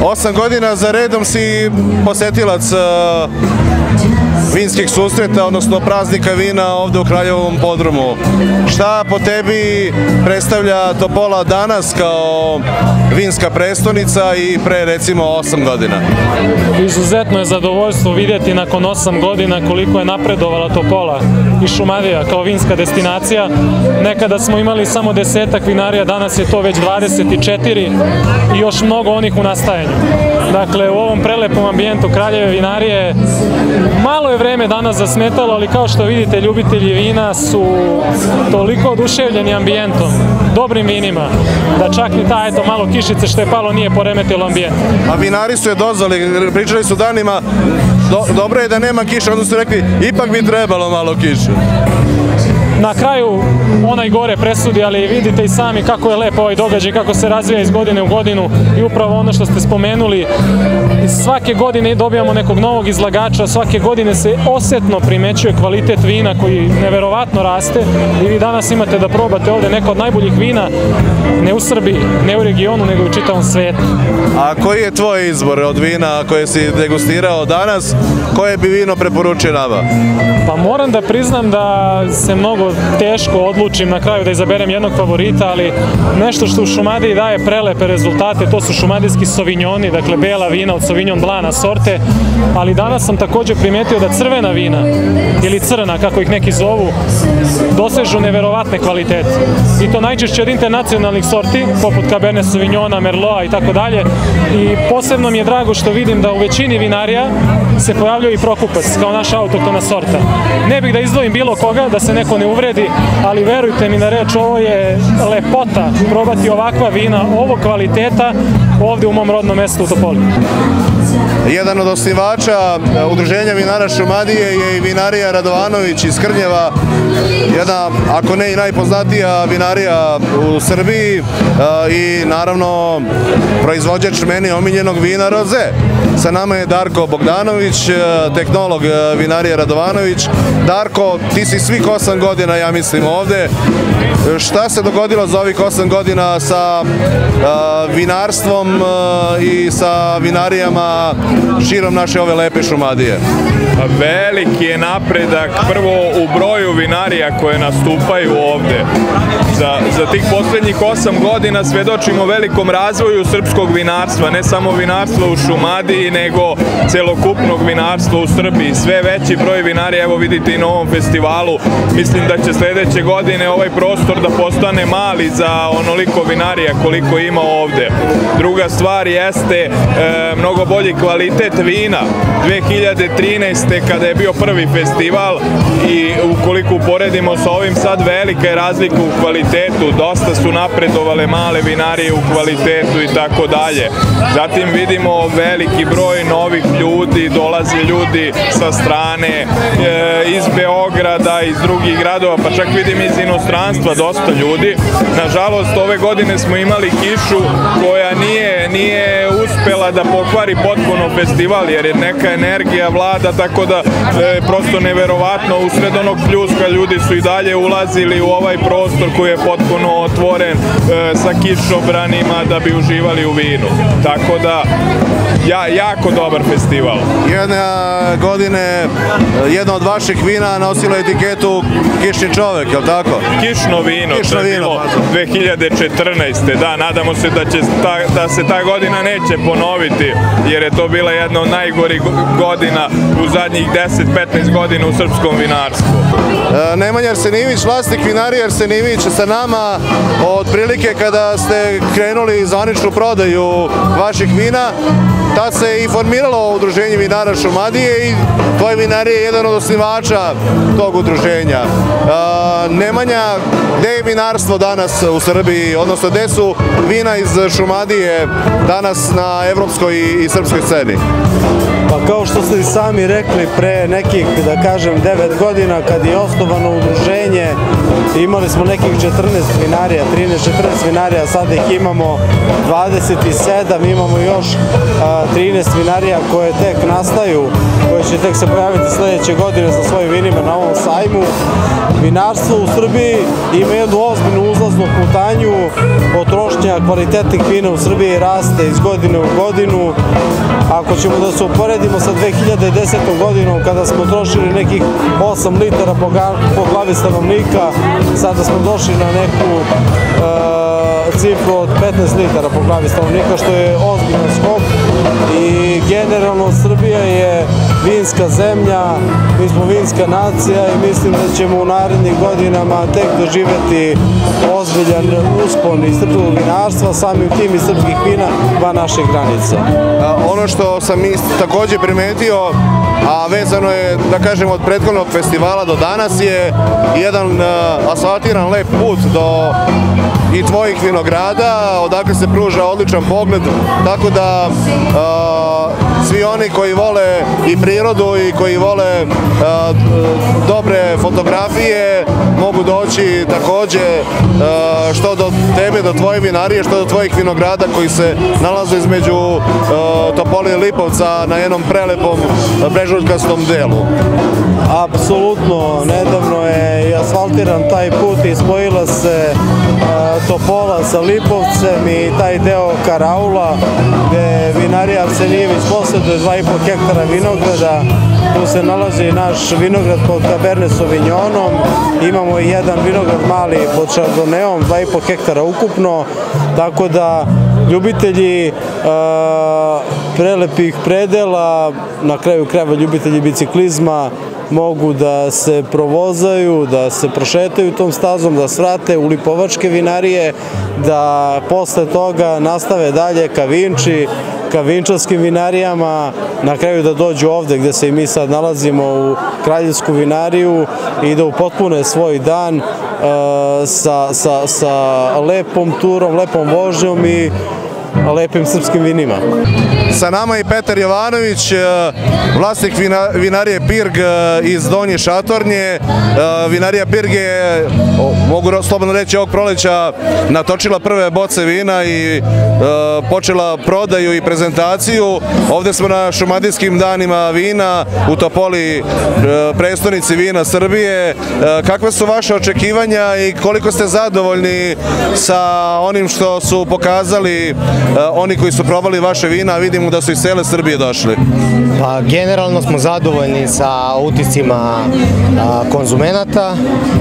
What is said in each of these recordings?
8 godina za redom si posetilac vinskih susreta, odnosno praznika vina ovde u Kraljevom podrumu. Šta po tebi predstavlja Topola danas kao vinska prestonica i pre recimo 8 godina? Izuzetno je zadovoljstvo vidjeti nakon 8 godina koliko je napredovala Topola i Šumadija kao vinska destinacija. Nekada smo imali samo 10-ak vinarija, danas je to već 24 i još mnogo onih u nastajanju. Dakle, u ovom prelepom ambijentu Kraljeve vinarije malo je vreme danas zasmetalo, ali kao što vidite, ljubitelji vina su toliko oduševljeni ambijentom, dobrim vinima, da čak ni ta, eto, malo kišice što je palo nije poremetilo ambijent. A vinari su je dozvali, pričali su danima, dobro je da nema kiše, onda su rekli, ipak bi trebalo malo kiše. Na kraju onaj gore presudi, ali vidite i sami kako je lepo ovaj događaj, kako se razvija iz godine u godinu i upravo ono što ste spomenuli, svake godine dobijamo nekog novog izlagača, svake godine se osetno primećuje kvalitet vina koji neverovatno raste i vi danas imate da probate ovde neko od najboljih vina, ne u Srbiji, ne u regionu, nego u čitavom svetu. A koji je tvoj izbor od vina koje si degustirao danas, koje bi vino preporučio nama? Pa moram da priznam da se mnogo teško odlučim na kraju da izaberem jednog favorita, ali nešto što u Šumadiji daje prelepe rezultate, to su šumadijski sovinjoni, dakle bela vina od Sauvignon Blanc sorte, ali danas sam također primetio da crvena vina, ili crna kako ih neki zovu, dosežu neverovatne kvalitete. I to najčešće od internacionalnih sorti, poput Cabernet Sauvignona, Merloa i tako dalje. I posebno mi je drago što vidim da u većini vinarija se pojavljuje i Prokupac, kao naša autohtona sorta. Ne bih da izdvojim bilo koga, da se neko ne uvredi, ali verujte mi na reč, ovo je lepota probati ovakva vina, ovog kvaliteta ovde u mom rodnom mestu u Topoli. Jedan od osnivača Udruženja vinara Šumadije je i vinarija Radovanović iz Krnjeva, jedna, ako ne i najpoznatija vinarija u Srbiji i naravno proizvođač meni omiljenog vina Roze. Sa nama je Darko Bogdanović, tehnolog vinarije Radovanović. Darko, ti si svih 8 godina, ja mislim, ovde. Šta se dogodilo za ovih 8 godina sa vinarstvom i sa vinarijama širom naše ove lepe Šumadije? Veliki je napredak prvo u broju vinarija koje nastupaju ovde. Za tih poslednjih 8 godina svedočimo velikom razvoju srpskog vinarstva, ne samo vinarstva u Šumadiji, nego celokupnog vinarstva u Srbiji. Sve veći broj vinarija, evo vidite i na ovom festivalu, mislim da će sledeće godine ovaj prostor da postane mali za onoliko vinarija koliko ima ovde. Druga stvar jeste mnogo bolji kvalitet vina. 2013. kada je bio prvi festival i ukoliko uporedimo sa ovim sad, velika je razlika u kvalitetu, dosta su napredovale male vinarije u kvalitetu i tako dalje. Zatim vidimo veliki broj novih ljudi, dolaze ljudi sa strane, iz Beograda, iz drugih gradova, pa čak vidim iz inostranstva dosta ljudi. Nažalost, ove godine smo imali kišu koja nije uspela da pokvari potpuno festival, jer je neka energija vlada, tako da prosto neverovatno, usred onog pljuska ljudi su i dalje ulazili u ovaj prostor koji je potpuno otvoren sa kišobranima da bi uživali u vinu. Tako da, jako dobar festival. Jedne godine jedno od vaših vina nosilo etiketu Kišni čovek, je li tako? Kišno vino, to je bilo 2014. Da, nadamo se da se ta godina neće ponoviti, jer je to bila jedna od najgorih godina u zadnjih 10-15 godina u srpskom vinarstvu. Nemanja Arsenijević, vlasnik vinarije Arsenijević, sa nama otprilike kada ste krenuli zvaničnu prodaju vaših vina. Tad se i formiralo Udruženje vinara Šumadije i tvoj vinarije je jedan od osnivača tog udruženja. Nemanja, gde je vinarstvo danas u Srbiji, odnosno gde su vina iz Šumadije danas na evropskoj i srpskoj sceni? Pa kao što ste i sami rekli, pre nekih, da kažem, 9 godina kad je osnovano udruženje, imali smo nekih 14 vinarija, 13-14 vinarija, sada ih imamo 27, imamo još 13 vinarija koje tek nastaju, koje će tek se pojaviti sljedeće godine sa svojim vinima na ovom sajmu. Vinarstvo u Srbiji ima jednu ozbiljnu uzlaznu putanju, potrošnja kvalitetnih vina u Srbiji raste iz godine u godinu. Ako ćemo da se uporedimo sa 2010. godinom kada smo trošili nekih 8 litara po glavi stanovnika, sada smo došli na neku cifru od 15 litara po glavi stanovnika, što je ozbiljan skok. I generalno Srbija je vinska zemlja, mi smo vinska nacija i mislim da ćemo u narednih godinama tek doživjeti ozbiljan uspon iz srpskog vinarstva, samim tim iz srpskih vina van naših granica. Ono što sam također primetio, a vezano je, da kažem, od prethodnog festivala do danas, je jedan asfaltiran lep put do i tvojih vinograda, odakle se pruža odličan pogled, tako da svi oni koji vole i prirodu i koji vole dobre fotografije mogu doći također što do tebe, do tvoje vinarije, što do tvojih vinograda koji se nalaze između Topole i Lipovca na jednom prelepom brežuljkastom delu. Apsolutno, nedavno je asfaltiran taj put i spojila se Topola sa Lipovcem i taj deo Karaula gde vinarija Arsenijević posjeduje 2,5 hektara vinograda. Tu se nalazi naš vinograd pod Cabernet Sauvignonom, imamo i jedan vinograd mali pod Chardonnayeom, 2,5 hektara ukupno, tako da ljubitelji prelepih predela, na kraju krajeva ljubitelji biciklizma, mogu da se provozaju, da se prošetaju tom stazom, da svrate u lipovačke vinarije, da posle toga nastave dalje ka Vinči, ka vinčarskim vinarijama, na kraju da dođu ovde gde se i mi sad nalazimo u Kraljevsku vinariju i da upotpune svoj dan sa lepom turom, lepom vožnjom i lepim srpskim vinima. Sa nama je Petar Jovanović, vlasnik vinarije Pirg iz Donje Šatornje. Vinarija Pirg je, mogu slobodno reći, ovog proleća natočila prve boce vina i počela prodaju i prezentaciju. Ovde smo na Šumadijskim danima vina u Topoli, prestonici vina Srbije. Kakve su vaše očekivanja i koliko ste zadovoljni sa onim što su pokazali oni koji su probali vaše vina, a vidimo da su iz cele Srbije došli? Pa, generalno smo zadovoljni sa utiscima konzumenata.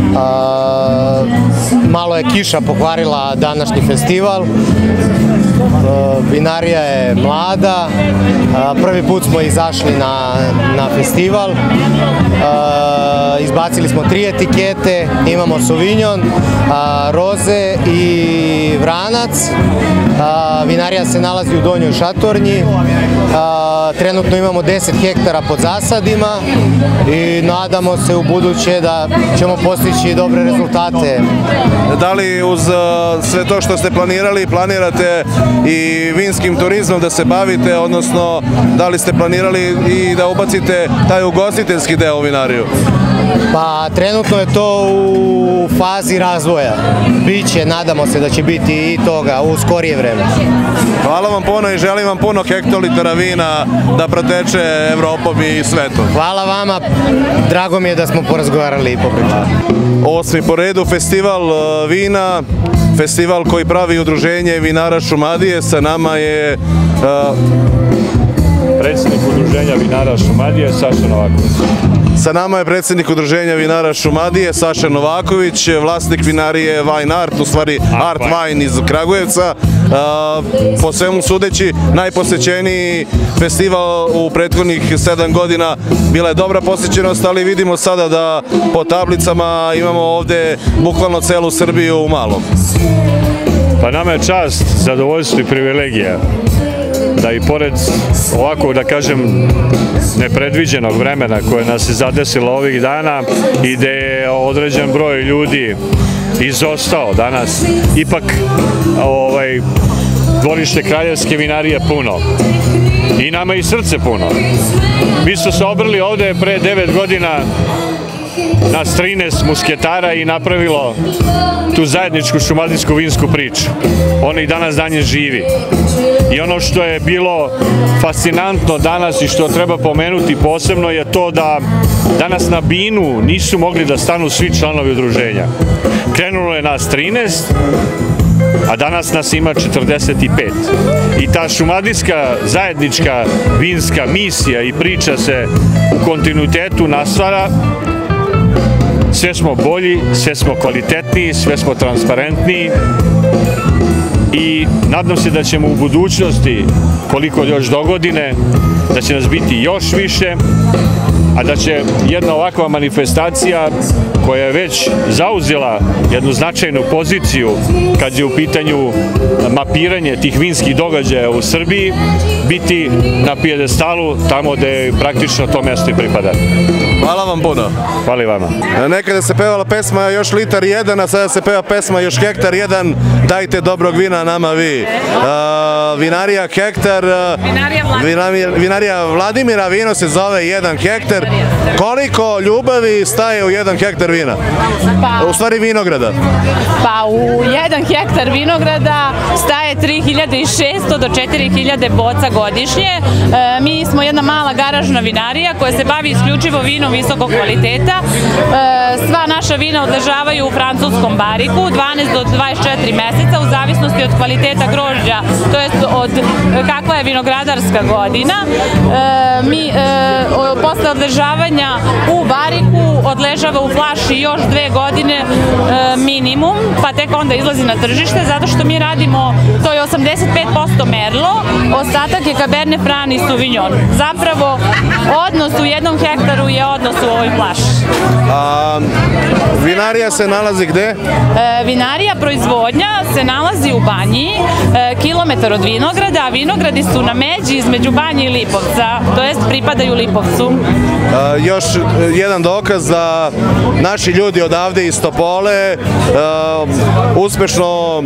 Malo je kiša pokvarila današnji festival. Vinarija je mlada, prvi put smo izašli na festival, izbacili smo 3 etikete, imamo Sauvignon, Roze i Vranac. Vinarija se nalazi u Donjoj Šatornji, trenutno imamo 10 hektara pod zasadima i nadamo se u buduće da ćemo postići dobre rezultate. Da li uz sve to što ste planirali, planirate i vinskim turizmom da se bavite, odnosno da li ste planirali i da ubacite taj ugostiteljski deo u vinariju? Pa, trenutno je to u fazi razvoja. Biće, nadamo se da će biti i toga u skorije vreme. Hvala vam puno i želim vam puno hektolitara vina da proteče Evropom i svetom. Hvala vama, drago mi je da smo porazgovarali i popričali. 8. po redu festival vina, festival koji pravi udruženje vinara Šumadije. Sa nama je predsjednik udruženja vinara Šumadije, Saša Novaković. Sa nama je predsjednik udruženja vinara Šumadije, Saša Novaković, vlasnik vinarije Wine Art, u stvari Art Wine iz Kragujevca. Po svemu sudeći, najposećeniji festival u prethodnih 7 godina. Bila je dobra posjećenost, ali vidimo sada da po tablicama imamo ovde bukvalno celu Srbiju u malom. Pa nama je čast, zadovoljstvo i privilegija da i pored ovako, da kažem, nepredviđenog vremena koje nas je zadesilo ovih dana i gde je određen broj ljudi izostao danas, ipak dvorište Kraljevske vinarije puno. i nama i srce puno. Mi smo se obrli ovde pre 9 godina nas 13 musketara i napravilo tu zajedničku šumadijsku vinsku priču. Ona i danas danje živi. I ono što je bilo fascinantno danas i što treba pomenuti posebno je to da danas na binu nisu mogli da stanu svi članovi udruženja. Krenulo je nas 13, a danas nas ima 45. I ta šumadijska zajednička vinska misija i priča se u kontinuitetu nastavlja. Sve smo bolji, sve smo kvalitetniji, sve smo transparentniji i nadam se da ćemo u budućnosti, koliko još dogodine, da će nas biti još više, a da će jedna ovakva manifestacija koja je već zauzela jednu značajnu poziciju kad je u pitanju mapiranje tih vinskih događaja u Srbiji, biti na pijedestalu tamo gde praktično to mesto i pripada. Hvala vam puno. Hvala i vama. Nekada se pevala pesma još litar jedan, a sada se peva pesma još hektar jedan, dajte dobrog vina nama vi. Vinarija Hektar, vinarija Vladimira, vino se zove 1 hektar. Koliko ljubavi staje u 1 hektar vina? U stvari vinograda. Pa u 1 hektar vinograda staje 3600 do 4000 boca godišnje. Mi smo jedna mala garažna vinarija koja se bavi isključivo vinom visokog kvaliteta. Sva naša vina odležavaju u francuskom bariku 12 do 24 meseca u zavisnosti od kvaliteta grožđa, to jest od kakva je vinogradarska godina. Mi posle odležavanja u bariku odležava u flaši još 2 godine minimum, pa tek onda izlazi na tržište, zato što mi radimo, to je 85% merlo, ostatak je Cabernet Franc i Sauvignon. Zapravo, odnos u 1 hektaru je odnos u ovoj flaši. Vinarija se nalazi gde? Vinarija proizvodnja se nalazi u Banji, kilometar od vinograda, a vinogradi su na međi između Banje i Lipovca, to jest pripadaju Lipovcu. Još jedan dokaz da naši ljudi odavde iz Topole uspešno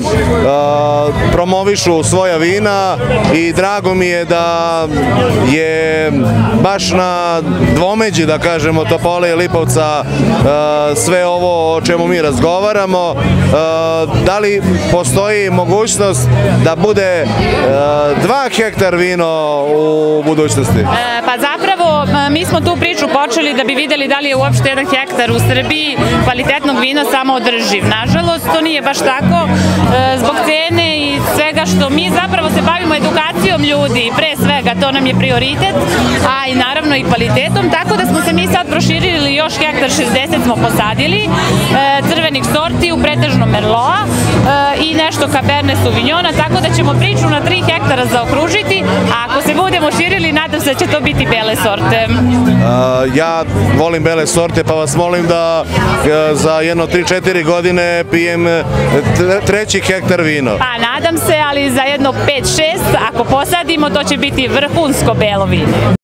promovišu svoja vina i drago mi je da je baš na dvomeđi, da kažemo, Topole i Lipovca sve ovo o čemu mi razgovaramo. Da li postoji mogućnost da bude 2 hektar vino u budućnosti? Pa zapravo mi smo tu priču počeli da bi videli da li je uopšte 1 hektar u Srbiji kvalitetnog vina samo održiv. Nažalost, to nije baš tako zbog cene i svega što mi zapravo se bavimo edukacijom ljudi, pre svega to nam je prioritet, a i naravno i kvalitetom, tako da smo se mi sad proširili, još hektar 60 smo posadili, crvenih sorti u pretežno Merloa i nešto Cabernet Sauvignona, tako da ćemo priču na 3 hektara zaokružiti, a ako se budemo širili, nadam se da će to biti bele sorte. Ja volim bele sorte, pa vas molim da za jedno 3-4 godine pijem 3. hektar vino. Pa nadam se, ali za jedno 5-6, ako posadimo, to će biti vrhunsko belo vino.